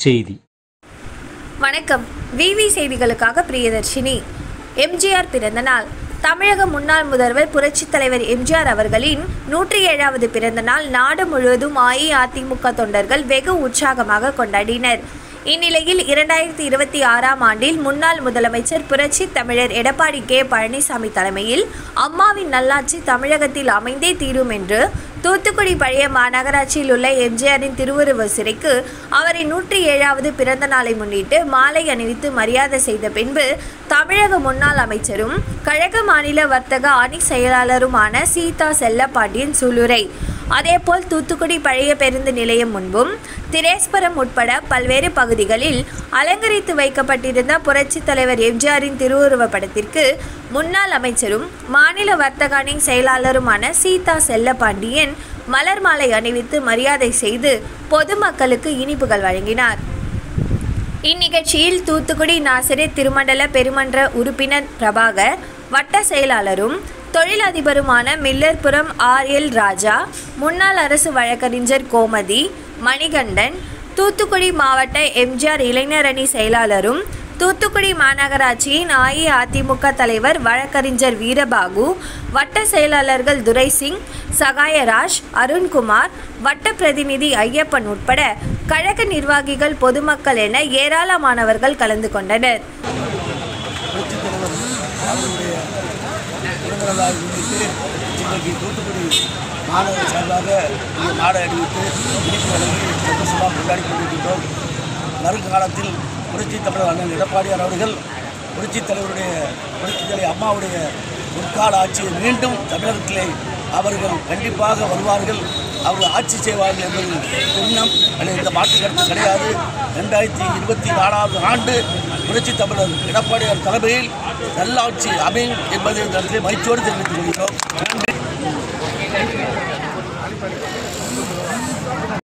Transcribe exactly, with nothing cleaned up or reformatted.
செய்தி. வணக்கம். விவி செய்திகளுக்காக பிரியதர்ஷினி. எம்ஜிஆர் பிறந்த நாள். தமிழக முன்னாள் முதல்வர் புரட்சித் தலைவர் எம்ஜிஆர் அவர்களின் நூற்றி ஏழாவது பிறந்த நாள் நாடு முழுவதும் அஇஅதிமுக தொண்டர்கள் வெகு உற்சாகமாக கொண்டாடினர். இந்நிலையில் இரண்டாயிரத்தி இருபத்தி ஆறாம் ஆண்டில் முன்னாள் முதலமைச்சர் புரட்சி தமிழர் எடப்பாடி கே பழனிசாமி தலைமையில் அம்மாவின் நல்லாட்சி தமிழகத்தில் அமைந்தே தீரும் என்று தூத்துக்குடி பழைய மாநகராட்சியில் உள்ள எம்ஜிஆரின் திருவுருவ சிலைக்கு அவரின் நூற்றி ஏழாவது பிறந்த நாளை முன்னிட்டு மாலை அணிவித்து மரியாதை செய்த பின்பு தமிழக முன்னாள் அமைச்சரும் கழக மாநில வர்த்தக அணி செயலாளருமான சீதா செல்லப்பாண்டியன் சூளுரை. அதேபோல் தூத்துக்குடி பழைய பேருந்து நிலையம் முன்பும் திரேஸ்புரம் உட்பட பல்வேறு பகுதிகளில் அலங்கரித்து வைக்கப்பட்டிருந்த புரட்சி தலைவர் எம்ஜிஆரின் திருவுருவ படத்திற்கு முன்னாள் அமைச்சரும் மாநில வர்த்தக அணி செயலாளருமான சீதா செல்லப்பாண்டியன் மலர் மாலை அணிவித்து மரியாதை செய்து பொதுமக்களுக்கு இனிப்புகள் வழங்கினார். இந்நிகழ்ச்சியில் தூத்துக்குடி நாசிரேத் திருமண்டல பெருமன்ற உறுப்பினர் பிரபாகர், வட்ட செயலாளரும் தொழிலதிபருமான மில்லர்புரம் ஆர் எல் ராஜா, முன்னாள் அரசு வழக்கறிஞர் கோமதி, மணிகண்டன், தூத்துக்குடி மாவட்ட எம்ஜிஆர் இளைஞர் அணி செயலாளரும் தூத்துக்குடி மாநகராட்சியின் அஇஅதிமுக தலைவர் வழக்கறிஞர் வீரபாகு, வட்ட செயலாளர்கள் துரைசிங், சகாயராஜ், அருண்குமார், வட்ட பிரதிநிதி ஐயப்பன் உட்பட கழக நிர்வாகிகள், பொதுமக்கள் என ஏராளமானவர்கள் கலந்து கொண்டனர். தூத்துக்குடி மாநகர சார்பாக நாடு அறிவித்து இனிப்பு வழங்கி சந்தோஷமாக கொண்டாடி கொண்டிருக்கின்றோம். வருங்காலத்தில் புரட்சி தமிழர் அண்ணன் எடப்பாடியார் அவர்கள் புரட்சி தலைவருடைய புரட்சி தலைவர் அம்மாவுடைய முற்கால ஆட்சியை மீண்டும் தமிழகத்திலே அவர்கள் கண்டிப்பாக வருவார்கள், அவர்கள் ஆட்சி செய்வார்கள் என்பது எண்ணம் அல்லது இந்த மாற்று கருத்து கிடையாது. ரெண்டாயிரத்தி இருபத்தி நாலாவது ஆண்டு புரட்சி தமிழர் எடப்பாடியார் தலைமையில் நல்லாட்சி அமையும் என்பதை இந்த இடத்திலே மகிழ்ச்சியோடு தெரிவித்துக் கொள்கிறோம். நன்றி.